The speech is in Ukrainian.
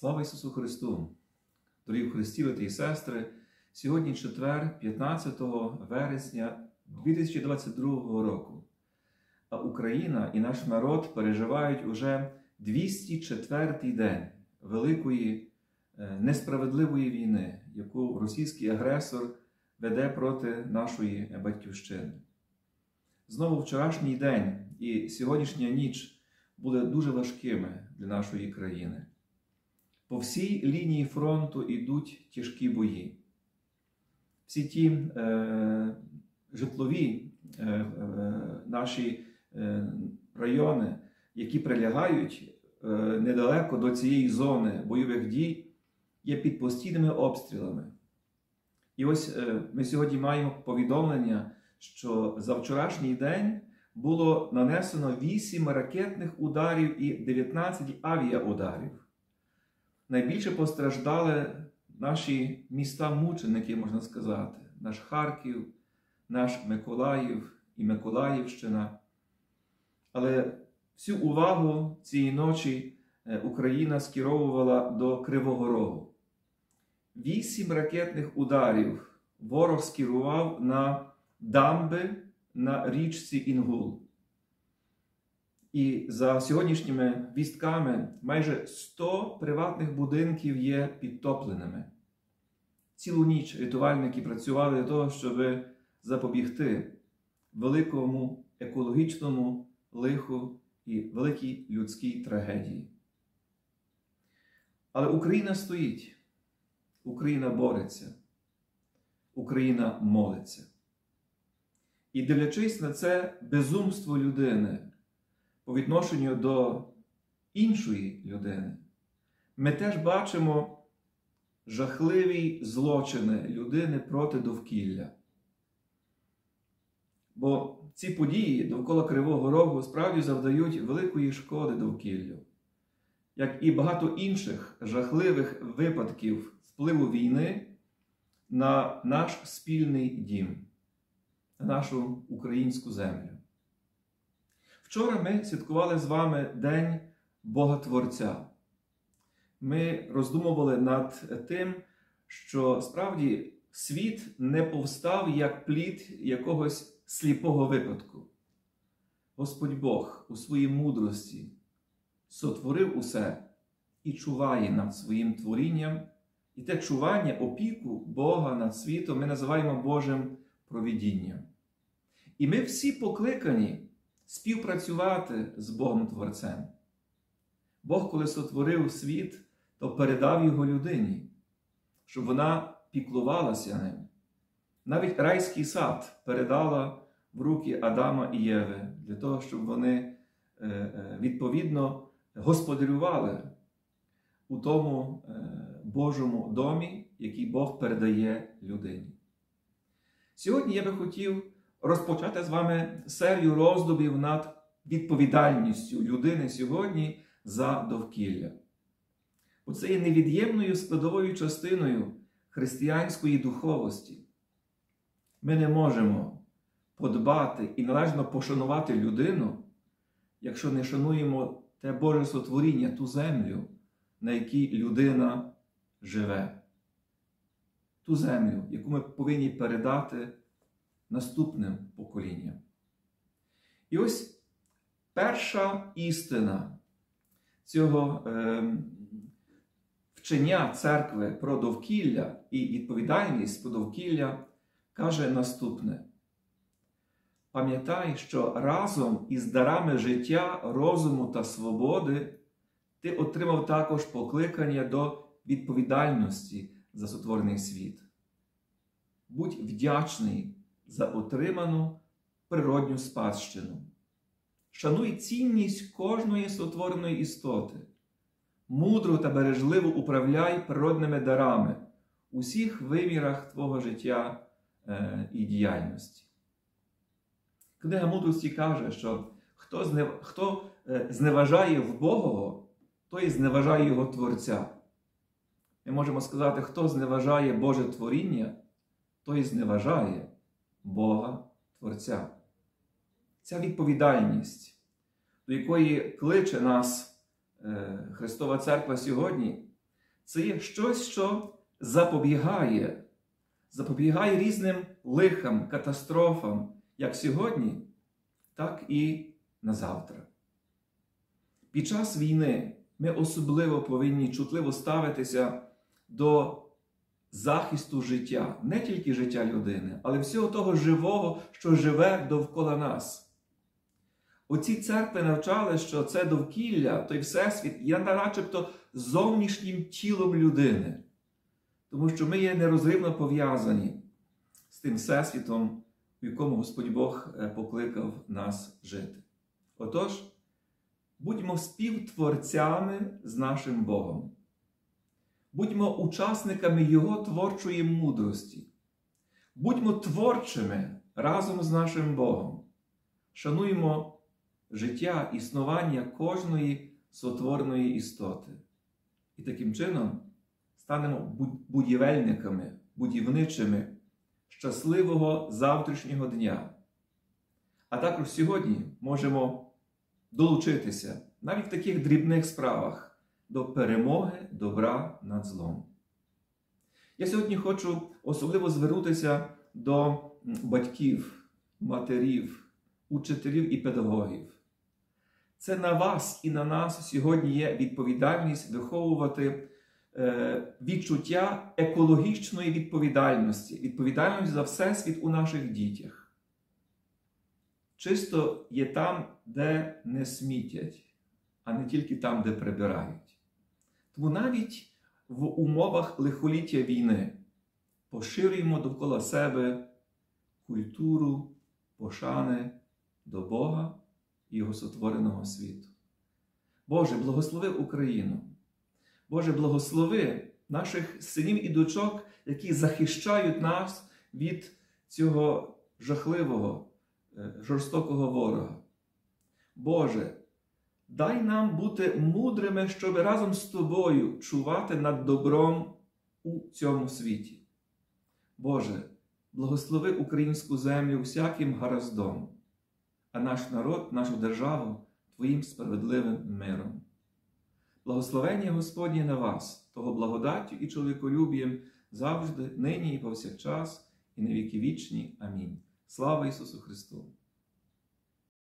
Слава Ісусу Христу! Дорогі в Христі, брати і сестри! Сьогодні четвер, 15 вересня 2022 року. А Україна і наш народ переживають уже 204-й день великої несправедливої війни, яку російський агресор веде проти нашої батьківщини. Знову вчорашній день і сьогоднішня ніч були дуже важкими для нашої країни. По всій лінії фронту йдуть тяжкі бої. Всі ті житлові наші райони, які прилягають недалеко до цієї зони бойових дій, є під постійними обстрілами. І ось ми сьогодні маємо повідомлення, що за вчорашній день було нанесено 8 ракетних ударів і 19 авіаударів. Найбільше постраждали наші міста-мученики, можна сказати, наш Харків, наш Миколаїв і Миколаївщина. Але всю увагу цієї ночі Україна скеровувала до Кривого Рогу. 8 ракетних ударів ворог скерував на дамби на річці Інгул. І за сьогоднішніми вістками майже 100 приватних будинків є підтопленими. Цілу ніч рятувальники працювали для того, щоб запобігти великому екологічному лиху і великій людській трагедії. Але Україна стоїть, Україна бореться, Україна молиться. І дивлячись на це безумство людини по відношенню до іншої людини, ми теж бачимо жахливі злочини людини проти довкілля. Бо ці події довкола Кривого Рогу справді завдають великої шкоди довкіллю, як і багато інших жахливих випадків впливу війни на наш спільний дім, на нашу українську землю. Вчора ми святкували з вами День Бога-Творця. Ми роздумували над тим, що справді світ не повстав як плід якогось сліпого випадку. Господь Бог у своїй мудрості сотворив усе і чуває над своїм творінням. І те чування, опіку Бога над світом ми називаємо Божим провидінням. І ми всі покликані співпрацювати з Богом-творцем. Бог, коли сотворив світ, то передав його людині, щоб вона піклувалася ним. Навіть райський сад передала в руки Адама і Єви, для того, щоб вони відповідно господарювали у тому Божому домі, який Бог передає людині. Сьогодні я би хотів розпочати з вами серію роздумів над відповідальністю людини сьогодні за довкілля. Оце є невід'ємною складовою частиною християнської духовості. Ми не можемо подбати і належно пошанувати людину, якщо не шануємо те Боже сотворіння, ту землю, на якій людина живе. Ту землю, яку ми повинні передати наступним поколінням. І ось перша істина цього вчення церкви про довкілля і відповідальність про довкілля каже наступне. Пам'ятай, що разом із дарами життя, розуму та свободи ти отримав також покликання до відповідальності за сотворений світ. Будь вдячний за отриману природню спадщину. Шануй цінність кожної сотвореної істоти. Мудро та бережливо управляй природними дарами у всіх вимірах твого життя і діяльності. Книга мудрості каже, що хто зневажає вбогого, той зневажає його Творця. Ми можемо сказати, хто зневажає Боже творіння, той зневажає Бога Творця. Ця відповідальність, до якої кличе нас Христова Церква сьогодні, Це є щось, що запобігає різним лихам, катастрофам, як сьогодні, так і на завтра. Під час війни ми особливо повинні чутливо ставитися до захисту життя, не тільки життя людини, але всього того живого, що живе довкола нас. Оці церкви навчали, що це довкілля, той всесвіт, є начебто зовнішнім тілом людини. Тому що ми є нерозривно пов'язані з тим всесвітом, в якому Господь Бог покликав нас жити. Отож, будьмо співтворцями з нашим Богом. Будьмо учасниками Його творчої мудрості. Будьмо творчими разом з нашим Богом. Шануймо життя, існування кожної сотвореної істоти. І таким чином станемо будівельниками, будівничими щасливого завтрашнього дня. А також сьогодні можемо долучитися, навіть в таких дрібних справах, до перемоги добра над злом. Я сьогодні хочу особливо звернутися до батьків, матерів, учителів і педагогів. Це на вас і на нас сьогодні є відповідальність виховувати відчуття екологічної відповідальності, відповідальність за всесвіт у наших дітях. Чисто є там, де не смітять, а не тільки там, де прибирають. Тому навіть в умовах лихоліття війни поширюємо довкола себе культуру пошани до Бога і Його сотвореного світу. Боже, благослови Україну! Боже, благослови наших синів і дочок, які захищають нас від цього жахливого, жорстокого ворога. Боже, дай нам бути мудрими, щоб разом з Тобою чувати над добром у цьому світі. Боже, благослови українську землю всяким гараздом, а наш народ, нашу державу Твоїм справедливим миром. Благословення Господнє на вас, того благодаттю і чоловіколюбієм завжди, нині і повсякчас, і на віки вічні. Амінь. Слава Ісусу Христу!